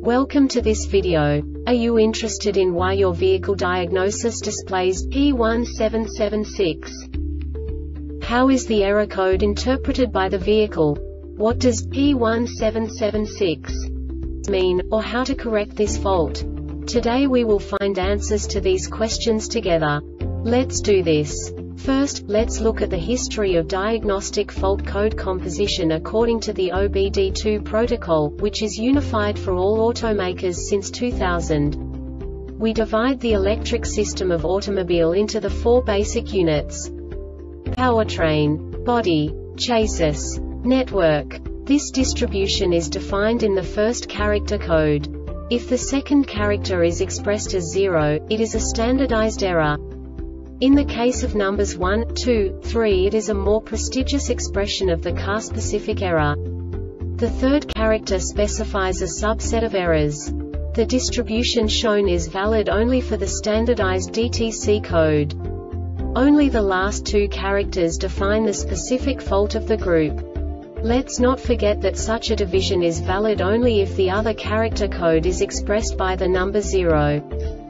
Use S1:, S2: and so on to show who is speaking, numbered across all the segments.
S1: Welcome to this video. Are you interested in why your vehicle diagnosis displays P1776? How is the error code interpreted by the vehicle? What does P1776 mean, or how to correct this fault? Today we will find answers to these questions together. Let's do this. First, let's look at the history of diagnostic fault code composition according to the OBD2 protocol, which is unified for all automakers since 2000. We divide the electric system of automobile into the four basic units: powertrain, body, chassis, network. This distribution is defined in the first character code. If the second character is expressed as 0, it is a standardized error. In the case of numbers 1, 2, 3, it is a more prestigious expression of the car-specific error. The third character specifies a subset of errors. The distribution shown is valid only for the standardized DTC code. Only the last two characters define the specific fault of the group. Let's not forget that such a division is valid only if the other character code is expressed by the number 0.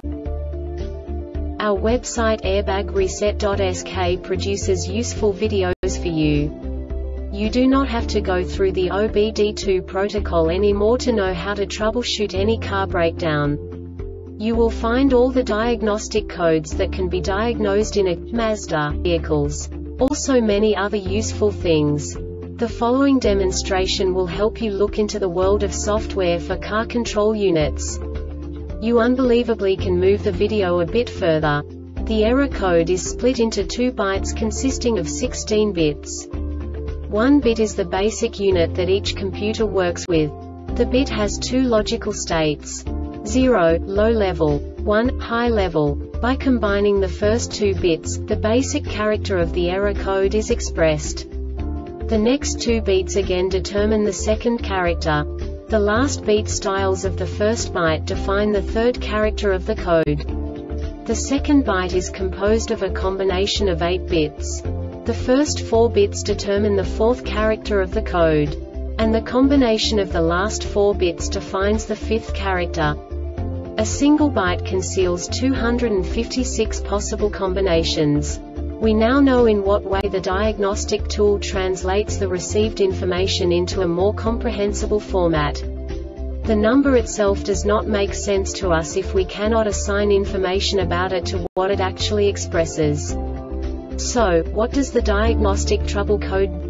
S1: Our website airbagreset.sk produces useful videos for you. You do not have to go through the OBD2 protocol anymore to know how to troubleshoot any car breakdown. You will find all the diagnostic codes that can be diagnosed in a Mazda vehicles. Also many other useful things. The following demonstration will help you look into the world of software for car control units. You unbelievably can move the video a bit further. The error code is split into 2 bytes consisting of 16 bits. 1 bit is the basic unit that each computer works with. The bit has 2 logical states: 0, low level, 1, high level. By combining the first 2 bits, the basic character of the error code is expressed. The next 2 beats again determine the second character. The last beat styles of the first byte define the third character of the code. The second byte is composed of a combination of 8 bits. The first 4 bits determine the fourth character of the code. And the combination of the last 4 bits defines the fifth character. A single byte conceals 256 possible combinations. We now know in what way the diagnostic tool translates the received information into a more comprehensible format. The number itself does not make sense to us if we cannot assign information about it to what it actually expresses. So, what does the diagnostic trouble code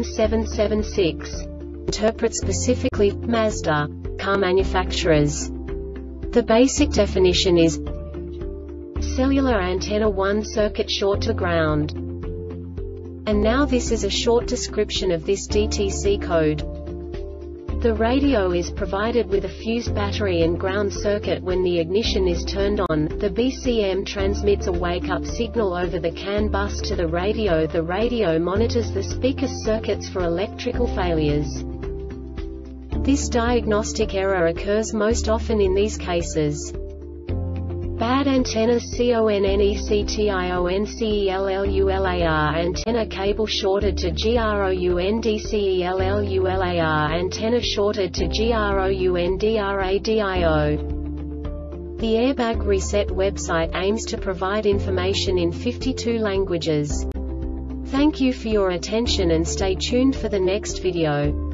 S1: P1776 interpret specifically for Mazda car manufacturers? The basic definition is cellular antenna 1 circuit short to ground. And now this is a short description of this DTC code. The radio is provided with a fused battery and ground circuit. When the ignition is turned on, the BCM transmits a wake-up signal over the CAN bus to the radio. The radio monitors the speaker circuits for electrical failures. This diagnostic error occurs most often in these cases: bad antenna CONNECTIONCELLULAR antenna cable shorted to GROUNDCELLULAR antenna shorted to GROUNDRADIO. The Airbag Reset website aims to provide information in 52 languages. Thank you for your attention and stay tuned for the next video.